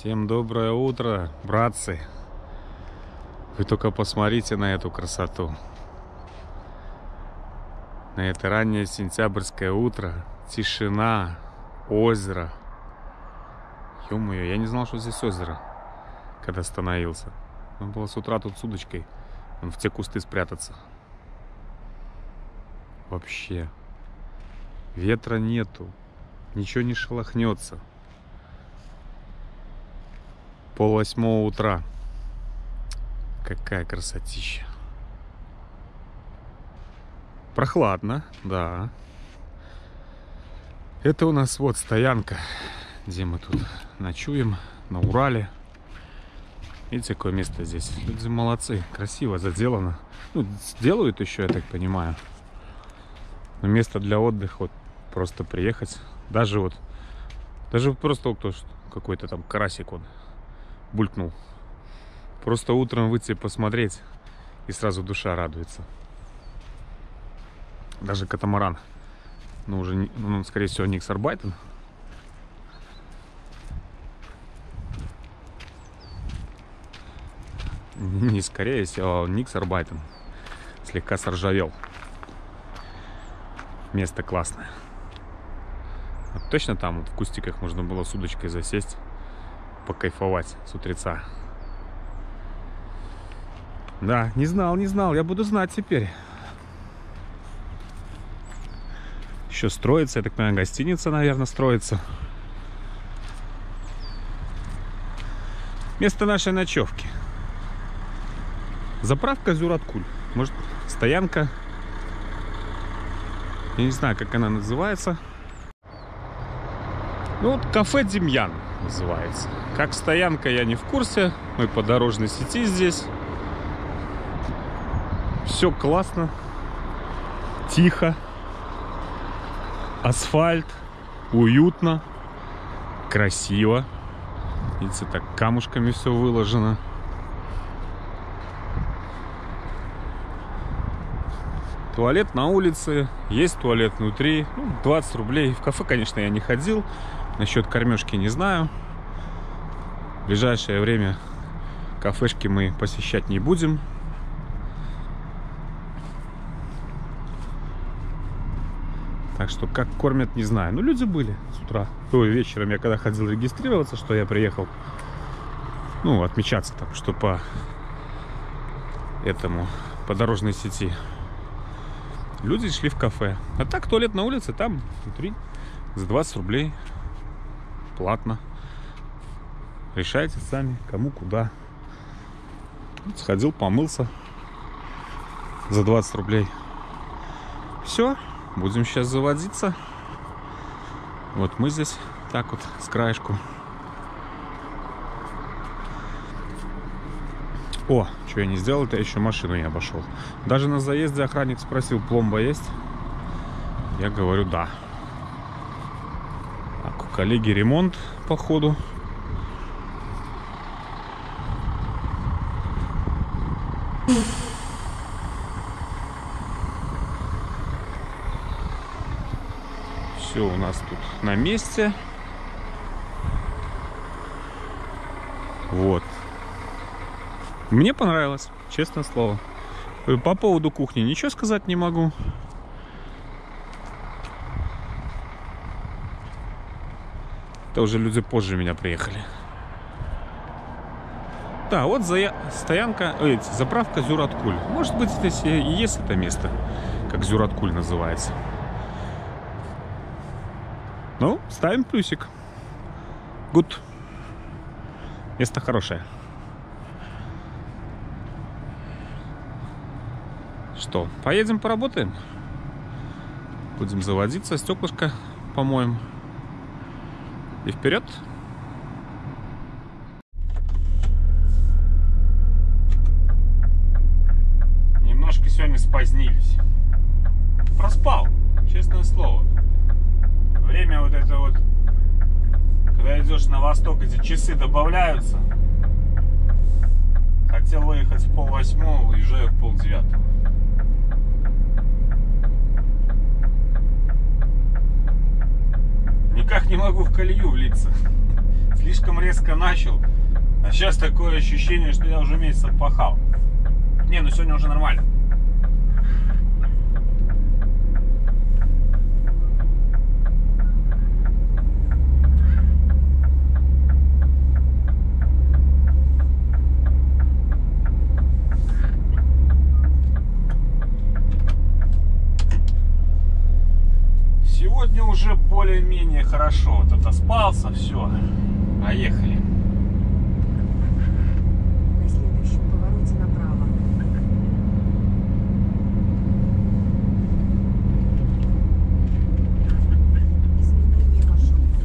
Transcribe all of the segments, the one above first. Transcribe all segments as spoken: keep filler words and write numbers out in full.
Всем доброе утро, братцы. Вы только посмотрите на эту красоту. На это раннее сентябрьское утро. Тишина, озеро. Ё-моё, я не знал, что здесь озеро, когда остановился. Надо было с утра тут с удочкой вон в те кусты спрятаться. Вообще. Ветра нету. Ничего не шелохнется. Пол восьмого утра. Какая красотища. Прохладно, да. Это у нас вот стоянка, где мы тут ночуем, на Урале. Видите, какое место здесь? Люди молодцы, красиво заделано. Ну, делают еще, я так понимаю. Но место для отдыха, вот просто приехать. Даже вот, даже просто кто какой-то там карасик он булькнул. Просто утром выйти посмотреть, и сразу душа радуется. Даже катамаран. Ну, уже, ну, скорее всего, Никс Арбайтен. Не скорее всего, а Никс Арбайтен. Слегка соржавел. Место классное. Вот точно там вот в кустиках можно было с удочкой засесть, покайфовать с утреца. Да, не знал, не знал. Я буду знать теперь. Еще строится, я так понимаю, гостиница, наверное, строится. Место нашей ночевки. Заправка Зюраткуль. Может, стоянка. Я не знаю, как она называется. Ну, вот кафе Демьян называется. Как стоянка, я не в курсе. Мы по дорожной сети здесь. Все классно. Тихо. Асфальт. Уютно. Красиво. Видите, так камушками все выложено. Туалет на улице. Есть туалет внутри. Ну, двадцать рублей. В кафе, конечно, я не ходил. Насчет кормежки не знаю. В ближайшее время кафешки мы посещать не будем. Так что как кормят, не знаю. Ну, люди были с утра. Ой, вечером я когда ходил регистрироваться, что я приехал, ну, отмечаться там, что по этому, по дорожной сети. Люди шли в кафе. А так туалет на улице, там внутри за двадцать рублей. Платно. Решайте сами, кому куда. Сходил, помылся за двадцать рублей. Все. Будем сейчас заводиться. Вот мы здесь так вот с краешку. О, что я не сделал, это еще машину не обошел. Даже на заезде охранник спросил, пломба есть? Я говорю, да. Так, у коллеги ремонт, походу. Все у нас тут на месте. Вот. Мне понравилось, честное слово. По поводу кухни ничего сказать не могу. Это уже люди позже меня приехали. Да, вот за... стоянка, ой, заправка Зюраткуль. Может быть, здесь и есть это место, как Зюраткуль называется. Ну, ставим плюсик. Good. Место хорошее. Что, поедем поработаем? Будем заводиться, стеклышко помоем. И вперед. Немножко сегодня спозднились. Проспал, честное слово. Время вот это вот, когда идешь на восток, эти часы добавляются. Хотел выехать в пол восьмого, уезжаю в пол девятого. Никак не могу в колею влиться. Слишком резко начал. А сейчас такое ощущение, что я уже месяц отпахал. Не, ну сегодня уже нормально. Сегодня уже более-менее хорошо. Вот отоспался, все. Поехали. На следующем повороте направо. Изменение маршрута.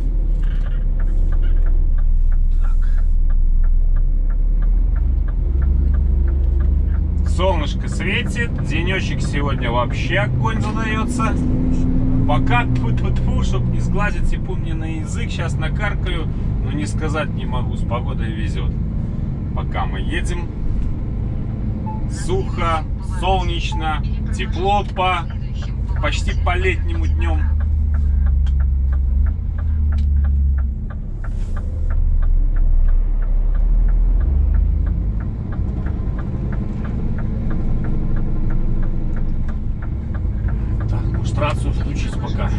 Так. Солнышко светит. Денечек сегодня вообще огонь задается. Пока, тьфу-тьфу-тьфу, чтобы не сглазить типу мне на язык, сейчас накаркаю, но не сказать не могу, с погодой везет. Пока мы едем, сухо, солнечно, тепло по, почти по летнему днем. Рацию включить пока.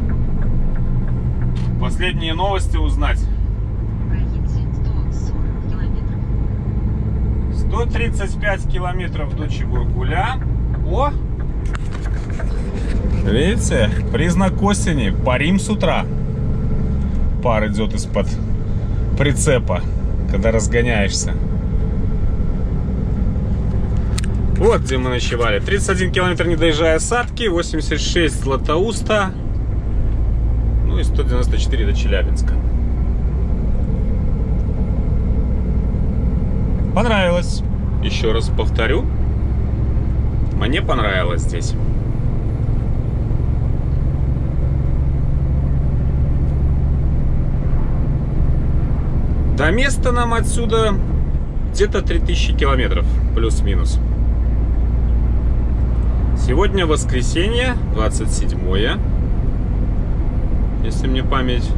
Последние новости узнать. сто тридцать пять километров до Чебургуля. О! Видите? Признак осени. Парим с утра. Пар идет из-под прицепа, когда разгоняешься. Вот где мы ночевали. тридцать один километр, не доезжая Сатки, восемьдесят шесть Златоуста, ну и сто девяносто четыре до Челябинска. Понравилось. Еще раз повторю. Мне понравилось здесь. До места нам отсюда где-то три тысячи километров, плюс-минус. Сегодня воскресенье, двадцать седьмое, если мне память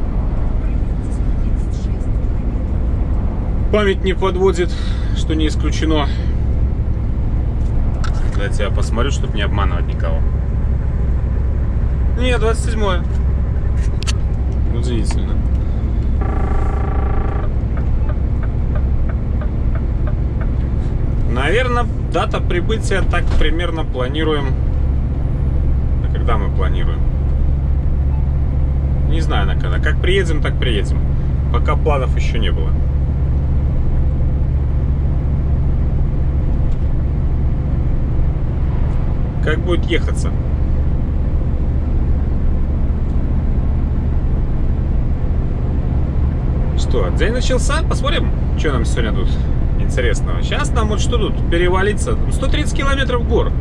память не подводит, что не исключено. Давайте я посмотрю, чтобы не обманывать никого. Нет, двадцать седьмое. Удивительно. Наверное, дата прибытия так примерно планируем. А когда мы планируем? Не знаю на когда. Как приедем, так приедем. Пока планов еще не было. Как будет ехаться? Что, день начался? Посмотрим, что нам сегодня тут интересного. Сейчас нам вот что тут перевалиться? сто тридцать километров гор.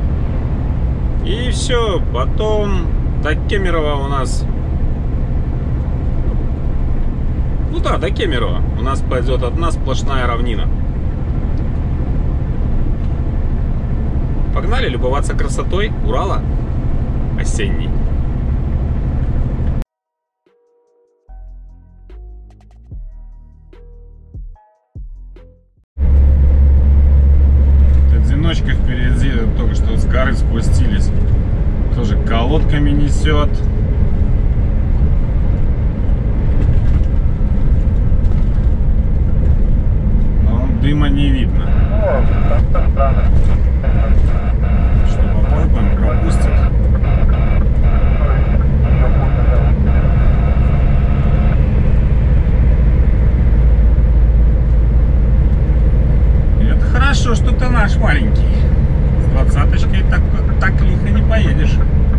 И все. Потом до Кемерово у нас... Ну да, до Кемерово. У нас пойдет одна сплошная равнина. Погнали любоваться красотой Урала осенней. Одиночка впереди, только что с горы спустились. Тоже колодками несет. Но дыма не видно. Что попробуем, пропустит. Это хорошо, что ты наш маленький. С двадцаточкой так, так лихо не поедешь.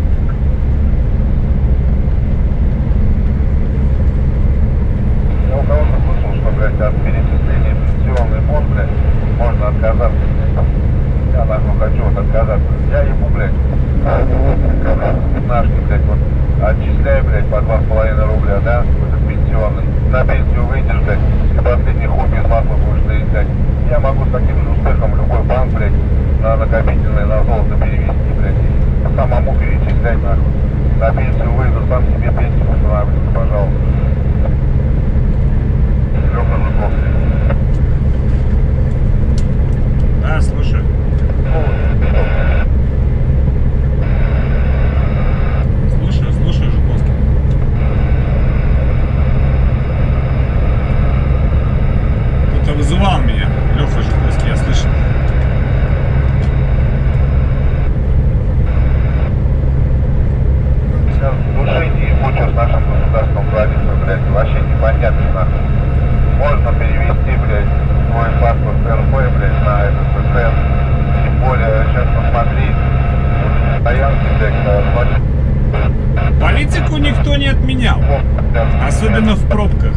Я у кого-то слышал, что, блядь, от перечисления пенсионный фонд, блядь, можно отказаться. Я нахуй хочу вот отказаться. Я ебу, блядь, пятнашки, блядь, вот отчисляю, блядь, по два с половиной рубля, да, вот этот пенсионный. На пенсию выйдешь, блядь, и последний хуй без масла будешь доедать. Я могу с таким же успехом в любой банк, блядь, на накопительное, на золото перевести, блядь, и самому перечислять, нахуй. На пенсию выйду, сам себе пенсию устанавливаю, пожалуйста. Особенно в пробках.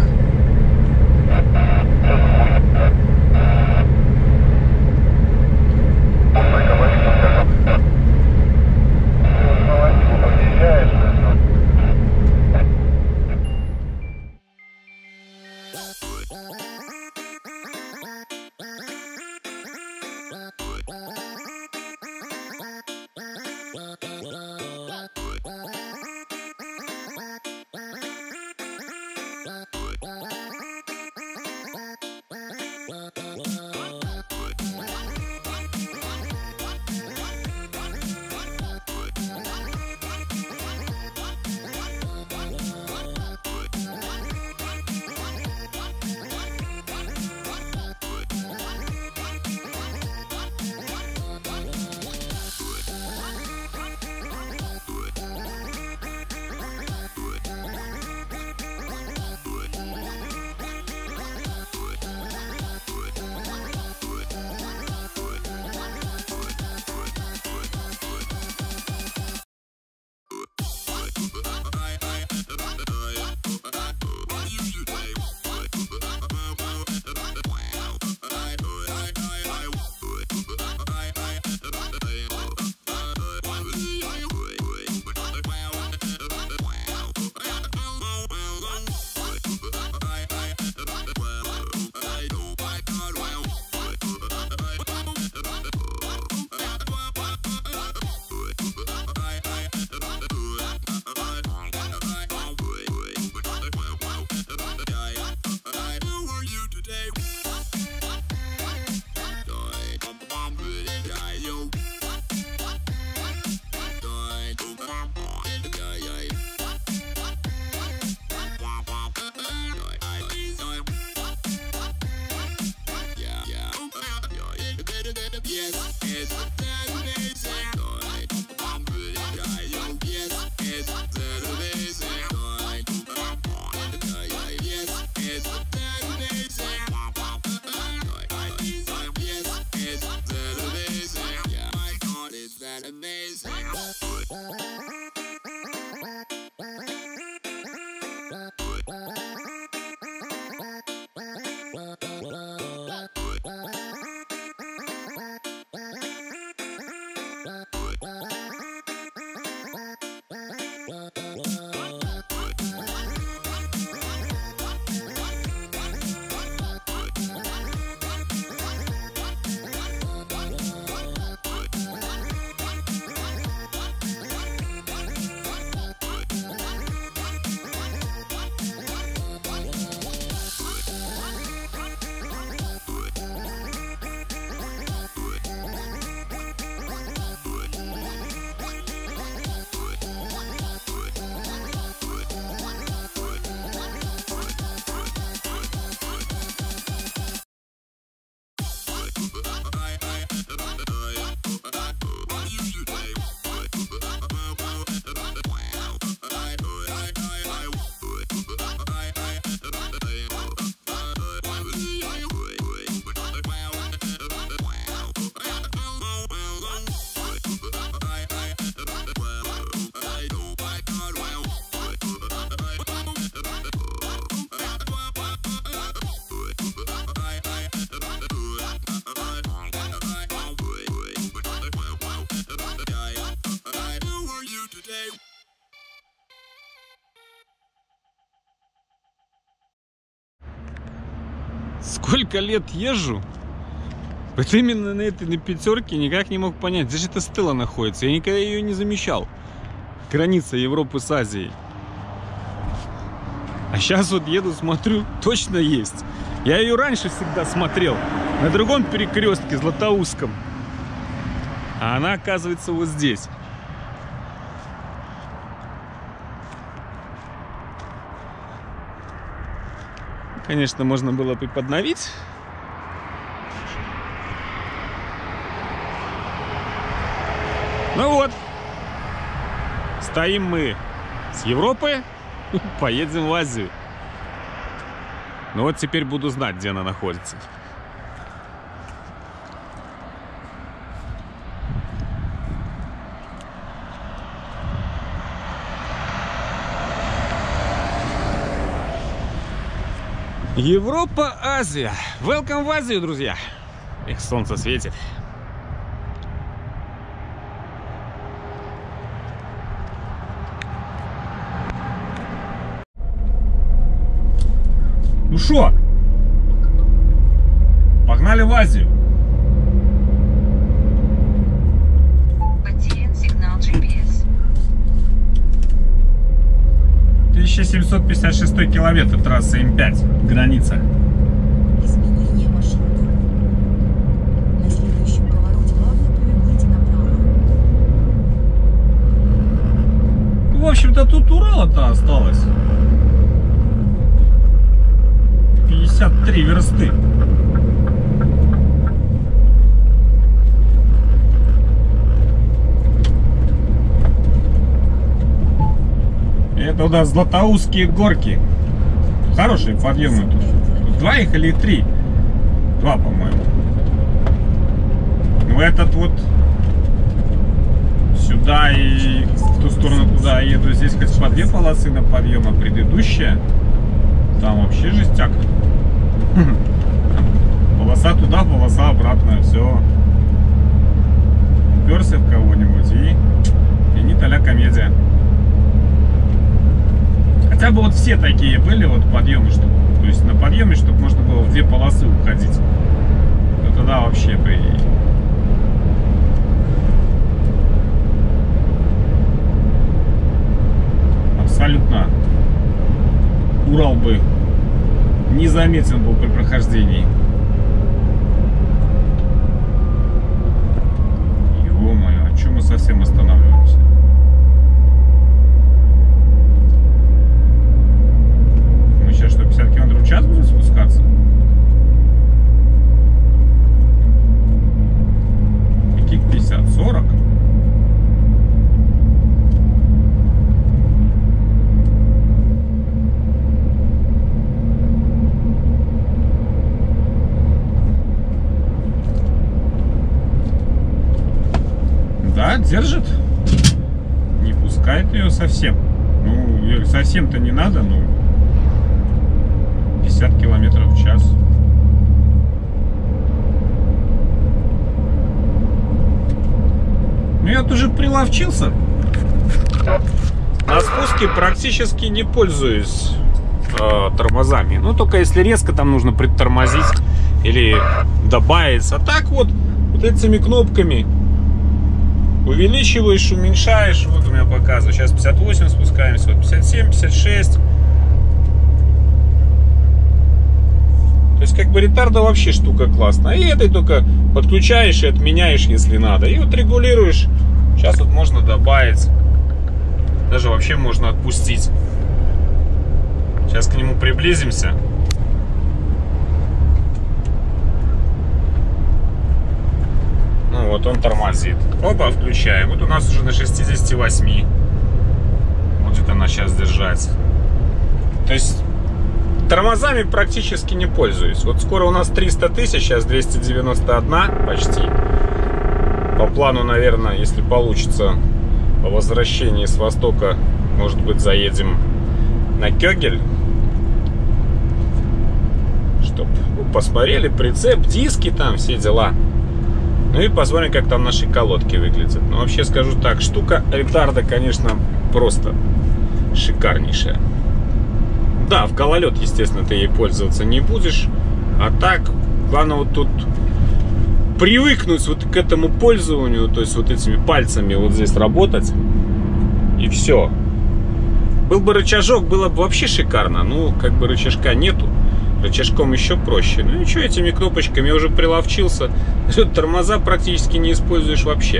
Сколько лет езжу, вот именно на этой, на пятерке никак не мог понять, где же эта стела находится. Я никогда ее не замечал. Граница Европы с Азией. А сейчас вот еду, смотрю, точно есть. Я ее раньше всегда смотрел на другом перекрестке, Златоустском. А она, оказывается, вот здесь. Конечно, можно было бы подновить. Ну вот. Стоим мы с Европы, поедем в Азию. Ну вот теперь буду знать, где она находится. Европа, Азия. Welcome в Азию, друзья. Их солнце светит. Ну шо? Погнали в Азию. Потерян сигнал джи пи эс. тысяча семьсот пятьдесят шестой километр, трасса М пять, граница. Изменение маршрута. На следующем повороте главное поверните направо. В общем-то, тут Урала-то осталось. пятьдесят три версты. Это у нас Златоустские горки. Хорошие подъемы тут. Тут два их или три? Два, по-моему. Ну этот вот сюда и в ту сторону, куда я еду. Здесь хоть по две полосы на подъем, а предыдущая там вообще жестяк. Полоса туда, полоса обратно. Все. Уперся в кого-нибудь и и не толя комедия. Хотя бы вот все такие были вот подъемы, чтобы, то есть на подъеме, чтобы можно было в две полосы уходить. То тогда вообще бы абсолютно Урал бы не заметен был при прохождении. Ё-моё, а чё мы совсем останавливаемся? Сейчас что, пятьдесят километров в час будем спускаться? Каких пятьдесят? сорок? Да, держит. Не пускает ее совсем. Ну, совсем-то не надо, но пятьдесят километров в час. Ну я тоже приловчился. На спуске практически не пользуюсь э, тормозами. Ну только если резко там нужно притормозить или добавить. А так вот, вот этими кнопками увеличиваешь, уменьшаешь. Вот у меня показывает. Сейчас пятьдесят восемь спускаемся. Вот пятьдесят семь, пятьдесят шесть. То есть как бы ретарда вообще штука классная. И этой только подключаешь и отменяешь, если надо. И вот регулируешь. Сейчас вот можно добавить. Даже вообще можно отпустить. Сейчас к нему приблизимся. Ну вот он тормозит. Опа, включаем. Вот у нас уже на шестидесяти восьми. Вот где-то она сейчас держать. То есть тормозами практически не пользуюсь. Вот скоро у нас триста тысяч, сейчас двести девяносто один почти. По плану, наверное, если получится, по возвращении с востока, может быть, заедем на Кёгель. Чтоб ну, посмотрели прицеп, диски там, все дела. Ну и посмотрим, как там наши колодки выглядят. Но вообще скажу так, штука ретарда, конечно, просто шикарнейшая. Да, в гололед, естественно, ты ей пользоваться не будешь. А так, главное вот тут привыкнуть вот к этому пользованию. То есть вот этими пальцами вот здесь работать. И все. Был бы рычажок, было бы вообще шикарно. Ну, как бы рычажка нету. Рычажком еще проще. Ну и что, этими кнопочками я уже приловчился. Тормоза практически не используешь вообще.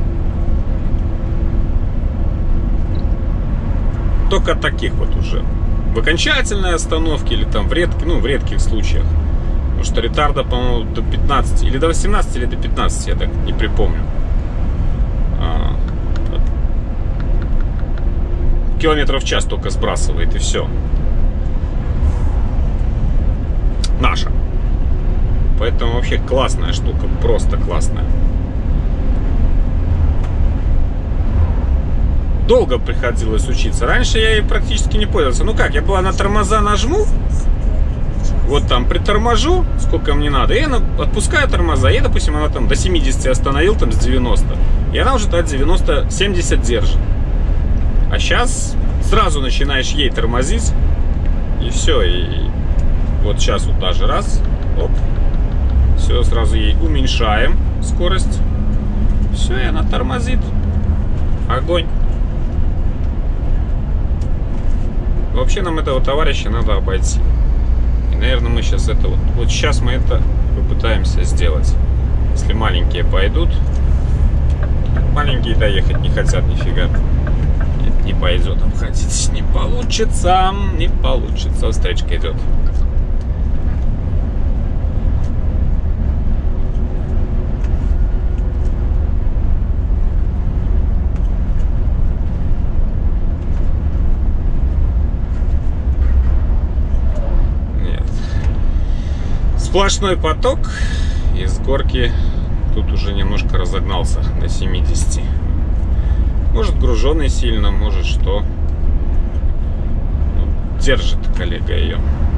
Только таких вот уже. В окончательной остановке или там в, редких, ну, в редких случаях. Потому что ретарда, по-моему, до пятнадцати. Или до восемнадцати, или до пятнадцати, я так не припомню. А, километров в час только сбрасывает, и все. Наша. Поэтому вообще классная штука. Просто классная. Долго приходилось учиться. Раньше я ей практически не пользовался. Ну как, я была на тормоза нажму, вот там приторможу, сколько мне надо, и она отпускаю тормоза, я, допустим, она там до семидесяти остановил, там с девяноста, и она уже от девяноста семьдесят держит. А сейчас сразу начинаешь ей тормозить, и все, и вот сейчас вот даже раз, оп, все, сразу ей уменьшаем скорость, все, и она тормозит, огонь. Вообще нам этого товарища надо обойти. И, наверное, мы сейчас это вот... Вот сейчас мы это попытаемся сделать. Если маленькие пойдут. Маленькие доехать не хотят нифига. Нет, не пойдет обходить. Не получится. Не получится. Встречка идет. Сплошной поток, и с горки тут уже немножко разогнался до семидесяти. Может, груженый сильно, может что. Ну, держит коллега ее.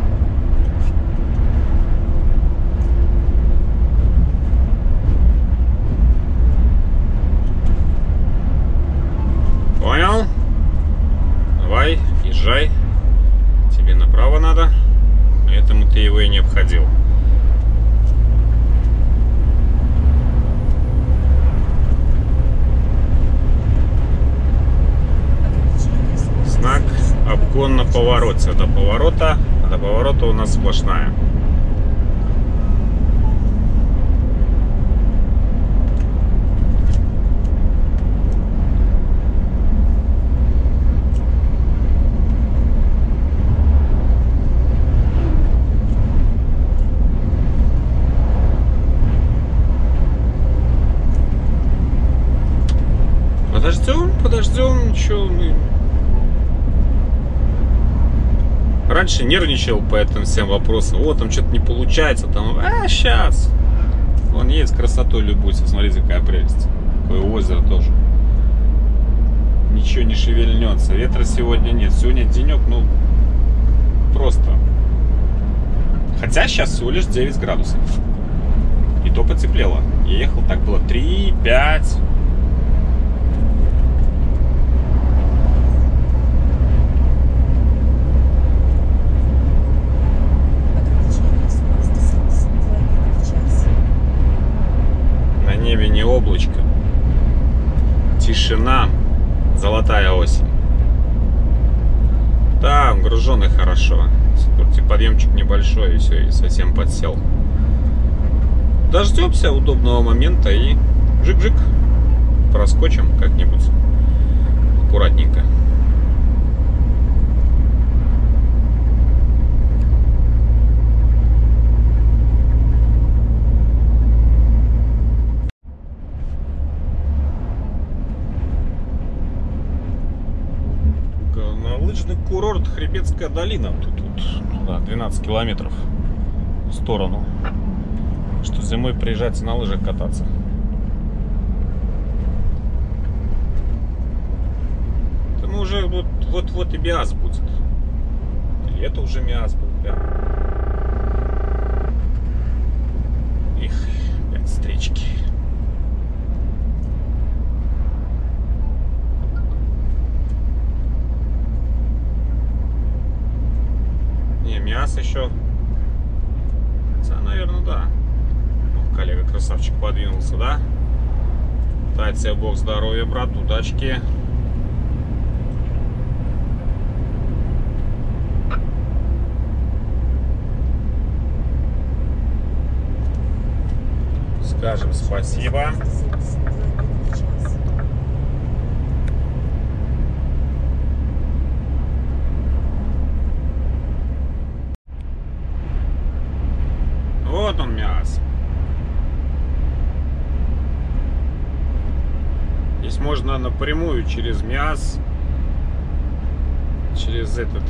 Понял? Давай, езжай. Тебе направо надо. Поэтому ты его и не обходил. Знак обгон на повороте. До поворота, до поворота у нас сплошная. Подождем, подождем, ничего мы... Раньше нервничал по этим всем вопросам. Вот, там что-то не получается. Там, а, сейчас. Вон едет с красотой любуйся. Смотрите, какая прелесть. Какое озеро тоже. Ничего не шевельнется. Ветра сегодня нет. Сегодня денек, ну, просто. Хотя сейчас всего лишь девять градусов. И то потеплело. Я ехал, так было три, пять. Небе не облачко, тишина, золотая осень. Там груженый хорошо, подъемчик небольшой, и все, и совсем подсел. Дождемся удобного момента и жик-жик проскочим как-нибудь аккуратненько. Лыжный курорт Хребетская долина. Тут, тут да, двенадцать километров в сторону. Что зимой приезжайте на лыжах кататься. Это мы уже вот, вот, вот и Миас будет. Или это уже Миас был. Да? Их пять встречки. Миас еще. Хотя, наверное, да. О, коллега красавчик подвинулся, да? Дай тебе Бог здоровья, брат, удачки. Скажем спасибо. Вот он, Миас. Здесь можно напрямую через Миас, через этот,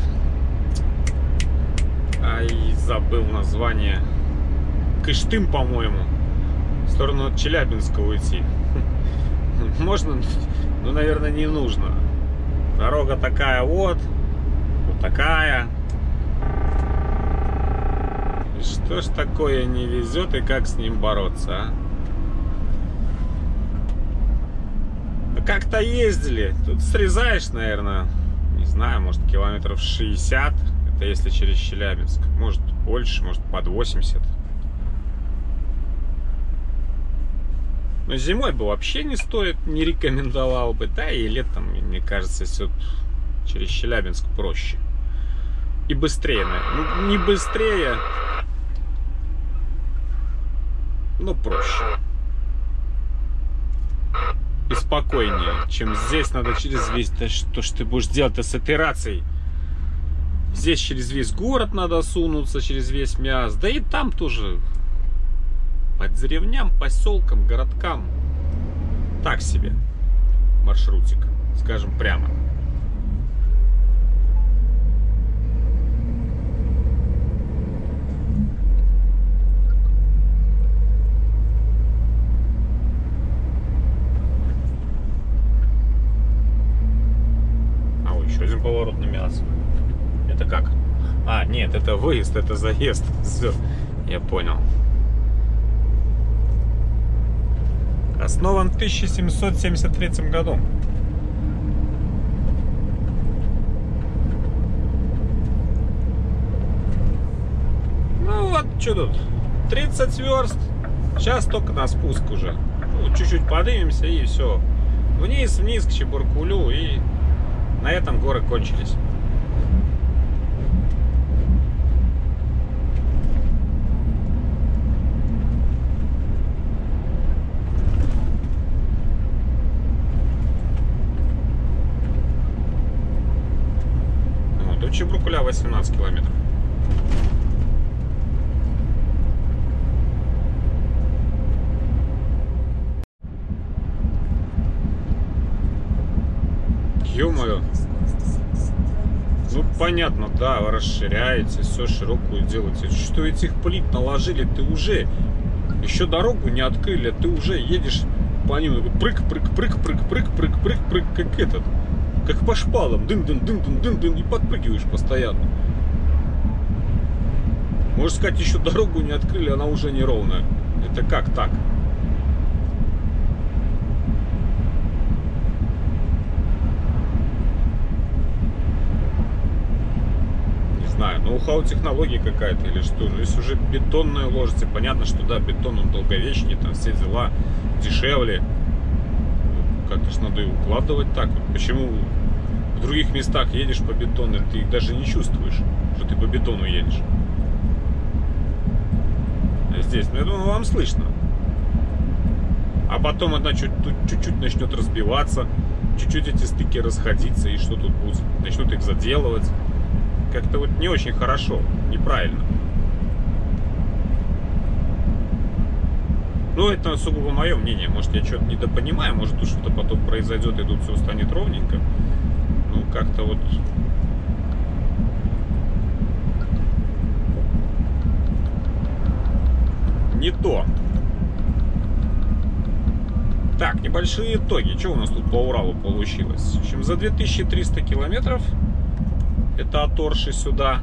ай, забыл название, Кыштым, по-моему, в сторону Челябинска уйти. Можно, но, наверное, не нужно. Дорога такая вот, вот такая. Что ж такое не везет и как с ним бороться, а? Как-то ездили. Тут срезаешь, наверное, не знаю, может, километров шестьдесят. Это если через Челябинск. Может, больше, может, под восемьдесят. Но зимой бы вообще не стоит, не рекомендовал бы. Да, и летом, мне кажется, все через Челябинск проще. И быстрее, наверное. Ну, не быстрее, но проще. И спокойнее, чем здесь надо через весь... Да что ж ты будешь делать-то с этой рацией? Здесь через весь город надо сунуться, через весь Миас. Да и там тоже. По деревням, поселкам, городкам. Так себе маршрутик, скажем прямо. Еще один поворот на Миас. Это как? А, нет, это выезд, это заезд. Все, я понял. Основан в тысяча семьсот семьдесят третьем году. Ну вот, что тут? тридцать верст. Сейчас только на спуск уже. Ну, чуть-чуть поднимемся и все. Вниз, вниз к Чебаркулю, и на этом горы кончились. Вот, до Чебаркуля восемнадцать километров. Ё-моё. Ну понятно, да, вы расширяете, все широкую делаете. Что этих плит наложили, ты уже еще дорогу не открыли, ты уже едешь по ним, прыг, прыг, прыг, прыг, прыг, прыг, прыг, прыг, как этот, как по шпалам, дын, дын, дын, дын, дын, дын, и подпрыгиваешь постоянно. Можно сказать, еще дорогу не открыли, она уже неровная. Это как так? Знаю, ноу-хау технологии какая-то или что. Ну, если уже бетонную ложите, понятно, что да, бетон он долговечнее, там все дела дешевле. Как-то ж надо и укладывать так. Почему в других местах едешь по бетону, ты их даже не чувствуешь, что ты по бетону едешь. А здесь, ну я думаю, вам слышно. А потом она чуть-чуть начнет разбиваться, чуть-чуть эти стыки расходиться, и что тут будет? Начнут их заделывать. Как-то вот не очень хорошо, неправильно. Ну, это сугубо мое мнение. Может, я что-то недопонимаю, может, тут что-то потом произойдет, и тут все станет ровненько. Ну, как-то вот... не то. Так, небольшие итоги. Что у нас тут по Уралу получилось? В общем, за две тысячи триста километров... это от Орши сюда.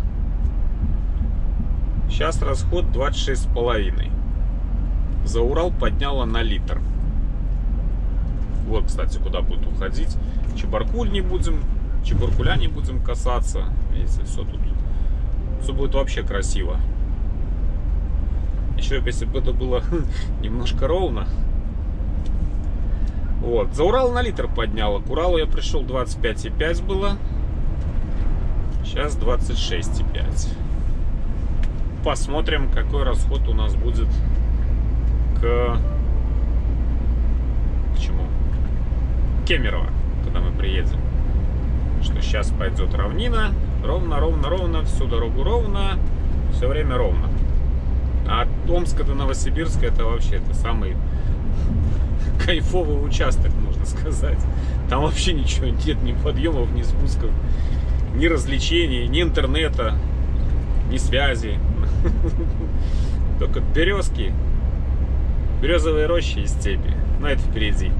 Сейчас расход двадцать шесть с половиной. За Урал подняла на литр. Вот, кстати, куда будет уходить. Чебаркуль не будем, Чебаркуля не будем касаться. Видите, все тут. Все будет вообще красиво. Еще если бы это было немножко ровно. Вот, за Урал на литр подняла. К Уралу я пришел двадцать пять и пять было. Сейчас двадцать шесть и пять. Посмотрим, какой расход у нас будет к... к чему? Кемерово, когда мы приедем. Что сейчас пойдет равнина. Ровно, ровно, ровно. Всю дорогу ровно. Все время ровно. А от Омска до Новосибирска это вообще это самый кайфовый участок, можно сказать. Там вообще ничего нет, ни подъемов, ни спусков, ни развлечений, ни интернета, ни связи. Только березки, березовые рощи и степи. Но это впереди.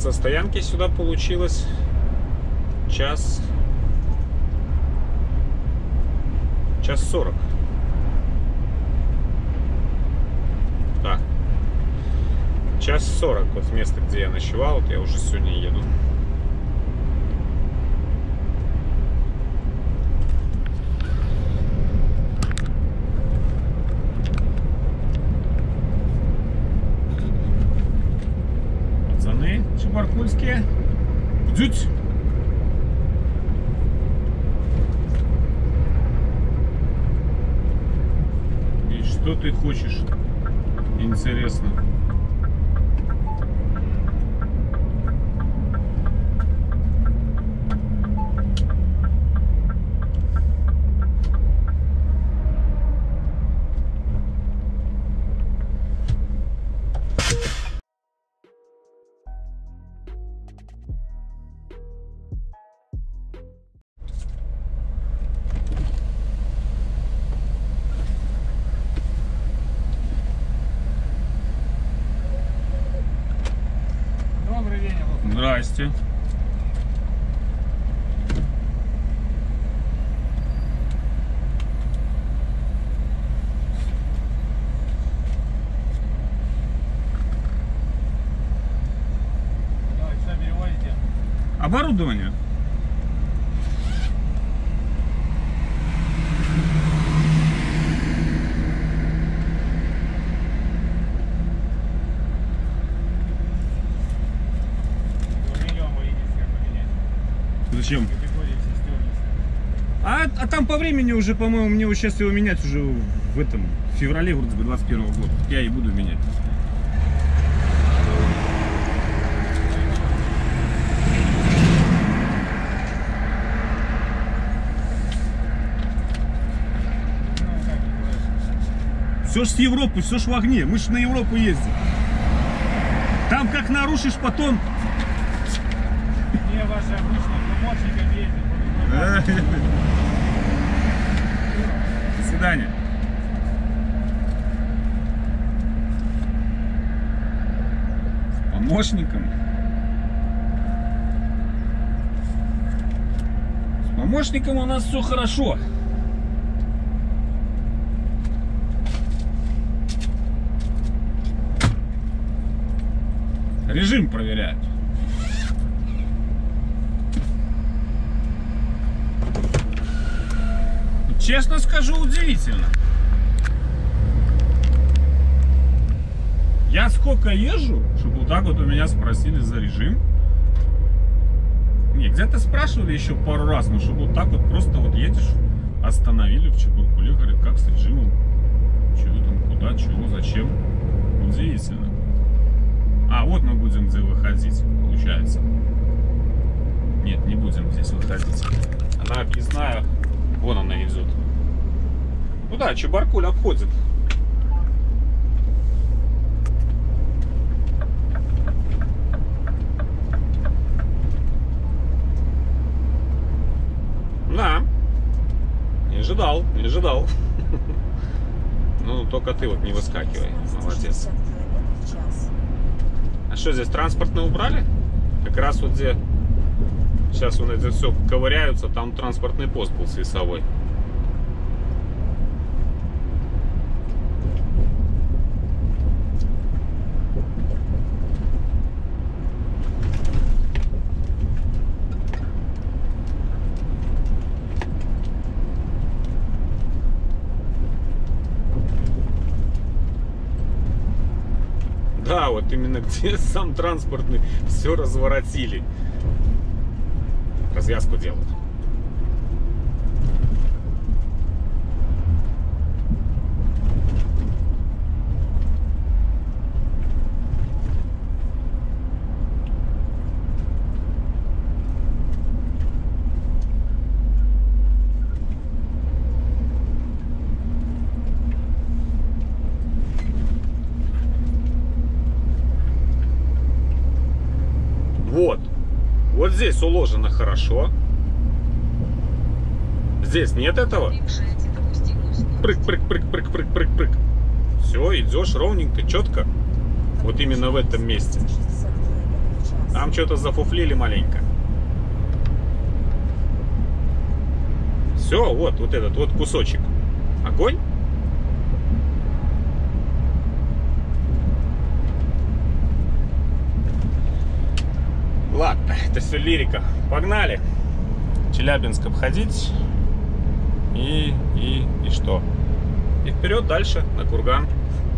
Со стоянки сюда получилось час... Час сорок. Да. Час сорок. Вот с места, где я ночевал, вот я уже сегодня еду. Пацаны чебаркульские. Идите. И что ты хочешь? Интересно. Здрасте. Оборудование. Зачем? А, а там по времени уже, по-моему, мне вот сейчас его менять уже в этом, в феврале вроде бы двадцать первого года. Я и буду менять. Все ж с Европы, все ж в огне. Мы ж на Европу ездим. Там как нарушишь, потом... Не, ваши обычно помощником ездят. До свидания. С помощником. С помощником у нас все хорошо. Режим проверяют. Честно скажу, удивительно. Я сколько езжу, чтобы вот так вот у меня спросили за режим. Не, где-то спрашивали еще пару раз, но чтобы вот так вот просто вот едешь, остановили в Чебаркуле, говорит, как с режимом, чего там, куда, чего, зачем. Удивительно. А, вот мы будем где выходить, получается. Нет, не будем здесь выходить. Она объездная. Вон она идет. Ну да, Чебаркуль обходит. Да. Не ожидал, не ожидал. Ну, только ты вот не выскакивай. Молодец. А что здесь, транспортные убрали? Как раз вот где... Сейчас вот это все ковыряются, там транспортный пост был свисовой. Да, вот именно где сам транспортный все разворотили. Развязку делают. Вот. Вот здесь уложено хорошо. Здесь нет этого. Прыг, прыг, прыг, прыг, прыг, прыг, прыг. Все, идешь ровненько, четко. Вот именно в этом месте. Там что-то зафуфлили маленько. Все, вот, вот этот вот кусочек. Огонь. Ладно, это все лирика. Погнали. Челябинск обходить. И, и, и что? И вперед дальше, на Курган.